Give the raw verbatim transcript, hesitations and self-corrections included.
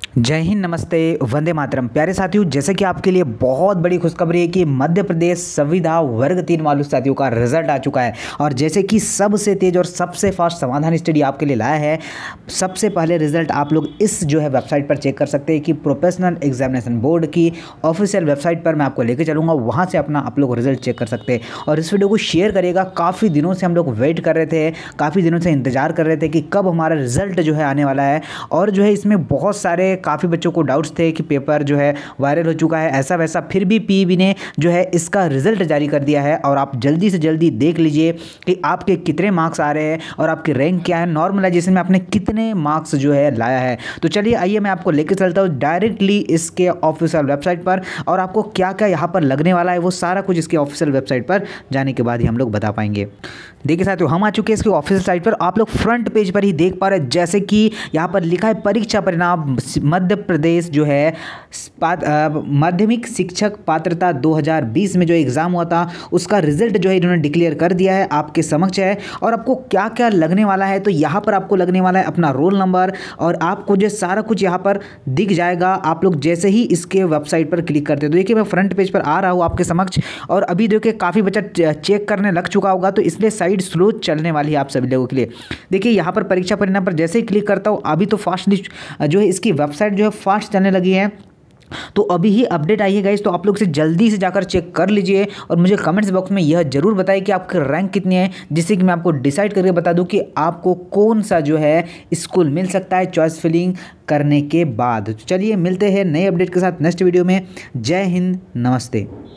जय हिंद, नमस्ते, वंदे मातरम। प्यारे साथियों, जैसे कि आपके लिए बहुत बड़ी खुशखबरी है कि मध्य प्रदेश संविदा वर्ग तीन वालों साथियों का रिजल्ट आ चुका है। और जैसे कि सबसे तेज और सबसे फास्ट समाधान स्टडी आपके लिए लाया है। सबसे पहले रिजल्ट आप लोग इस जो है वेबसाइट पर चेक कर सकते हैं कि प्रोफेशनल एग्जामिनेशन बोर्ड की ऑफिशियल वेबसाइट पर मैं आपको लेकर चलूँगा, वहाँ से अपना आप लोग रिजल्ट चेक कर सकते हैं। और इस वीडियो को शेयर करेगा। काफ़ी दिनों से हम लोग वेट कर रहे थे, काफ़ी दिनों से इंतजार कर रहे थे कि कब हमारा रिजल्ट जो है आने वाला है। और जो है इसमें बहुत सारे काफ़ी बच्चों को डाउट्स थे कि पेपर जो है वायरल हो चुका है, ऐसा वैसा। फिर भी पीईबी ने जो है इसका रिजल्ट जारी कर दिया है। और आप जल्दी से जल्दी देख लीजिए कि आपके कितने मार्क्स आ रहे हैं और आपकी रैंक क्या है, नॉर्मलाइजेशन में आपने कितने मार्क्स जो है लाया है। तो चलिए आइए मैं आपको लेकर चलता हूँ डायरेक्टली इसके ऑफिशियल वेबसाइट पर, और आपको क्या क्या यहाँ पर लगने वाला है वो सारा कुछ इसके ऑफिशियल वेबसाइट पर जाने के बाद ही हम लोग बता पाएंगे। देखिए साथियों, हम आ चुके हैं इसके ऑफिशियल साइट पर। आप लोग फ्रंट पेज पर ही देख पा रहे हैं, जैसे कि यहाँ पर लिखा है परीक्षा परिणाम मध्य प्रदेश जो है माध्यमिक शिक्षक पात्रता दो हज़ार बीस में जो एग्ज़ाम हुआ था उसका रिजल्ट जो है इन्होंने डिक्लेयर कर दिया है, आपके समक्ष है। और आपको क्या क्या लगने वाला है, तो यहाँ पर आपको लगने वाला है अपना रोल नंबर, और आपको जो सारा कुछ यहाँ पर दिख जाएगा। आप लोग जैसे ही इसके वेबसाइट पर क्लिक करते हैं, तो देखिए मैं फ्रंट पेज पर आ रहा हूँ आपके समक्ष। और अभी देखिए काफ़ी बच्चा चेक करने लग चुका होगा, तो इसलिए साइड स्लो चलने वाली है आप सभी लोगों के लिए। देखिए यहाँ पर परीक्षा परिणाम पर जैसे ही क्लिक करता हूँ, अभी तो फास्टली जो है इसकी वेबसाइट जो है फास्ट चलने लगी है। तो अभी ही अपडेट आई है गाइस, तो आप लोग से जल्दी से जाकर चेक कर लीजिए और मुझे कमेंट्स बॉक्स में यह जरूर बताइए कि आपकी रैंक कितनी है, जिससे कि मैं आपको डिसाइड करके बता दूं कि आपको कौन सा जो है स्कूल मिल सकता है चॉइस फिलिंग करने के बाद। तो चलिए मिलते हैं नए अपडेट के साथ नेक्स्ट वीडियो में। जय हिंद, नमस्ते।